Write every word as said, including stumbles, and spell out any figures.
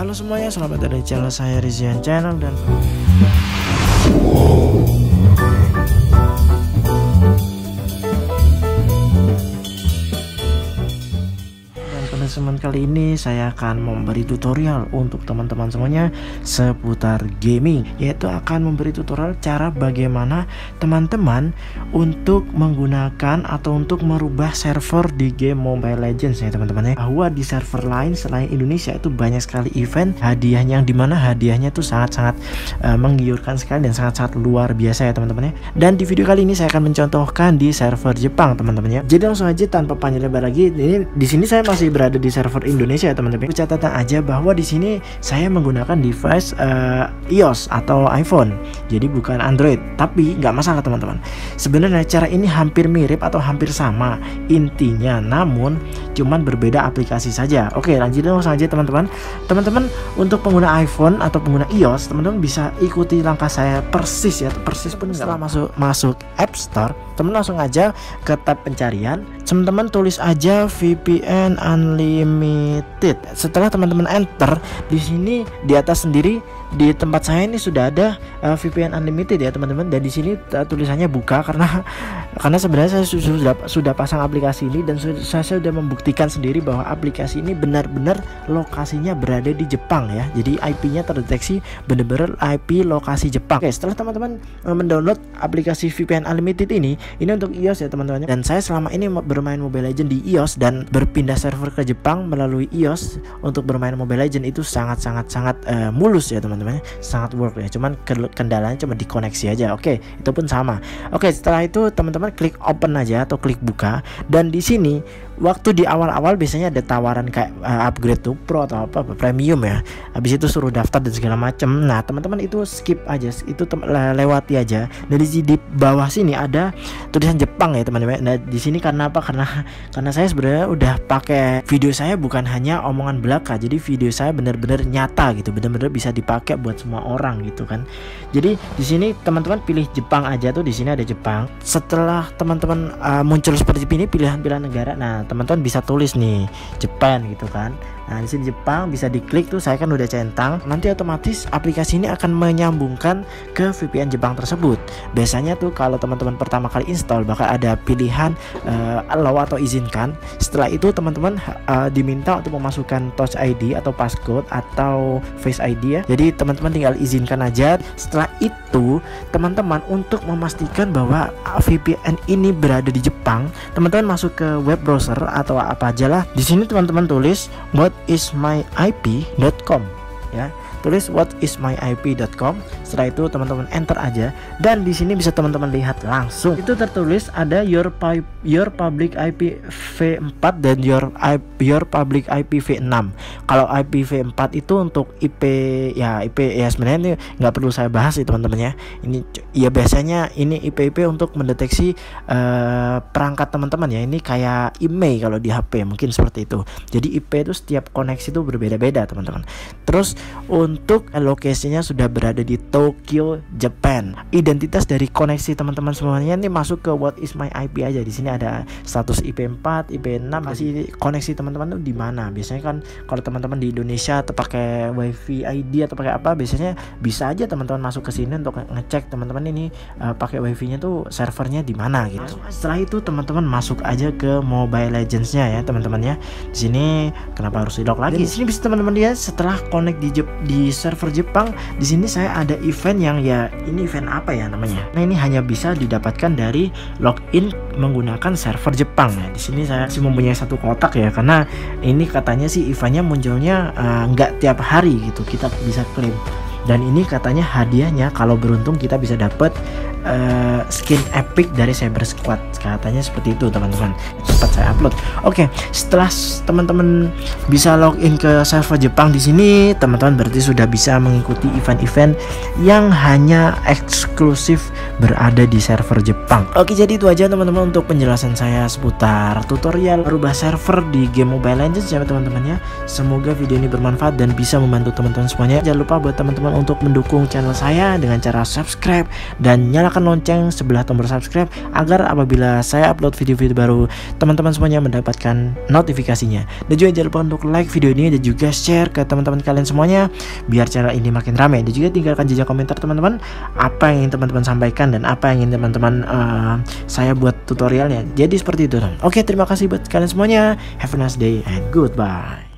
Halo semuanya, selamat datang di channel saya Rizian Channel dan teman-teman, kali ini saya akan memberi tutorial untuk teman-teman semuanya seputar gaming, yaitu akan memberi tutorial cara bagaimana teman-teman untuk menggunakan atau untuk merubah server di game Mobile Legends ya teman-teman ya. Bahwa di server lain selain Indonesia itu banyak sekali event hadiahnya, yang dimana hadiahnya tuh sangat-sangat uh, menggiurkan sekali dan sangat-sangat luar biasa ya teman-teman ya. Dan di video kali ini saya akan mencontohkan di server Jepang teman-teman ya. Jadi langsung aja tanpa panjang lebar lagi, ini di sini saya masih berada di server Indonesia ya teman-teman. Catatan aja bahwa di sini saya menggunakan device uh, iOS atau iPhone, jadi bukan Android. Tapi nggak masalah teman-teman. Sebenarnya cara ini hampir mirip atau hampir sama intinya, namun cuman berbeda aplikasi saja. Oke, lanjut langsung aja teman-teman. Teman-teman untuk pengguna iPhone atau pengguna iOS, teman-teman bisa ikuti langkah saya persis ya, persis pun setelah masuk masuk App Store, teman langsung aja ke tab pencarian. Teman-teman tulis aja V P N Unlimited. Setelah teman-teman enter, di sini di atas sendiri di tempat saya ini sudah ada uh, V P N Unlimited ya teman-teman. Dan di sini uh, tulisannya buka karena karena sebenarnya saya sudah sudah pasang aplikasi ini dan sudah, saya sudah membuktikan sendiri bahwa aplikasi ini benar-benar lokasinya berada di Jepang ya. Jadi I P-nya terdeteksi benar-benar I P lokasi Jepang. Oke, setelah teman-teman uh, mendownload aplikasi V P N Unlimited ini, ini untuk iOS ya teman-teman. Dan saya selama ini bermain Mobile Legends di iOS dan berpindah server ke Jepang melalui iOS untuk bermain Mobile Legends itu sangat-sangat sangat uh, mulus ya teman-teman, sangat work ya. Cuman kendalanya cuma dikoneksi aja. Oke, itu pun sama. Oke, setelah itu teman-teman klik open aja atau klik buka. Dan di sini waktu di awal-awal biasanya ada tawaran kayak uh, upgrade to pro atau apa, apa premium ya. Habis itu suruh daftar dan segala macam. Nah teman-teman itu skip aja, itu le lewati aja. Dan di, di bawah sini ada tulisan Jepang ya teman-teman. Nah di sini karena apa? Karena karena saya sebenarnya udah pakai video saya bukan hanya omongan belaka. Jadi video saya benar-benar nyata gitu, benar-benar bisa dipakai buat semua orang gitu kan. Jadi di sini teman-teman pilih Jepang aja tuh, di sini ada Jepang. Setelah teman-teman uh, muncul seperti ini pilihan-pilihan negara, nah teman-teman bisa tulis nih Japan gitu kan. Nah di sini Jepang bisa diklik tuh, saya kan udah centang. Nanti otomatis aplikasi ini akan menyambungkan ke V P N Jepang tersebut. Biasanya tuh kalau teman-teman pertama kali install bakal ada pilihan uh, allow atau izinkan. Setelah itu teman-teman uh, diminta untuk memasukkan Touch I D atau passcode atau Face I D ya. Jadi teman-teman tinggal izinkan aja. Setelah itu teman-teman untuk memastikan bahwa V P N ini berada di Jepang, teman-teman masuk ke web browser atau apa aja lah. Di sini teman-teman tulis what is my I P dot com ya. Tulis what is my I P dot com. Setelah itu teman-teman enter aja, dan di sini bisa teman-teman lihat langsung itu tertulis ada your your public I P v empat dan your your public I P v enam. Kalau I P v empat itu untuk I P ya, I P ya sebenarnya ini nggak perlu saya bahas sih teman-teman ya. Ini ya biasanya ini I P I P untuk mendeteksi uh, perangkat teman-teman ya. Ini kayak email kalau di H P mungkin seperti itu. Jadi I P itu setiap koneksi itu berbeda-beda teman-teman. Terus untuk lokasinya sudah berada di Tokyo, Japan. Identitas dari koneksi teman-teman semuanya ini masuk ke what is my I P aja. Di sini ada status I P empat, I P enam, masih koneksi teman-teman tuh di mana. Biasanya kan kalau teman-teman di Indonesia atau pakai WiFi I D atau pakai apa, biasanya bisa aja teman-teman masuk ke sini untuk ngecek teman-teman ini uh, pakai WiFi-nya tuh servernya di mana gitu. Setelah itu teman-teman masuk aja ke Mobile Legends-nya ya teman-teman ya. Di sini kenapa harus di lock lagi? Di sini bisa teman-teman lihat setelah connect di Jep di server Jepang, di sini saya ada event yang ya ini event apa ya namanya. Nah ini hanya bisa didapatkan dari login menggunakan server Jepang ya. Di sini saya masih mempunyai satu kotak ya, karena ini katanya sih eventnya munculnya uh, nggak tiap hari gitu, kita bisa klaim. Dan ini katanya hadiahnya kalau beruntung kita bisa dapat uh, skin epic dari Cyber Squad. Katanya seperti itu teman-teman. Cepat saya upload. Oke, setelah teman-teman bisa login ke server Jepang, di sini teman-teman berarti sudah bisa mengikuti event-event yang hanya eksklusif berada di server Jepang. Oke, jadi itu aja teman-teman untuk penjelasan saya seputar tutorial merubah server di game Mobile Legends ya teman-teman ya. Semoga video ini bermanfaat dan bisa membantu teman-teman semuanya. Jangan lupa buat teman-teman teman-teman untuk mendukung channel saya dengan cara subscribe dan nyalakan lonceng sebelah tombol subscribe agar apabila saya upload video-video baru teman-teman semuanya mendapatkan notifikasinya. Dan juga jangan lupa untuk like video ini dan juga share ke teman-teman kalian semuanya biar channel ini makin ramai. Dan juga tinggalkan jejak komentar teman-teman apa yang ingin teman-teman sampaikan dan apa yang ingin teman-teman uh, saya buat tutorialnya. Jadi seperti itu. Oke, terima kasih buat kalian semuanya. Have a nice day and goodbye.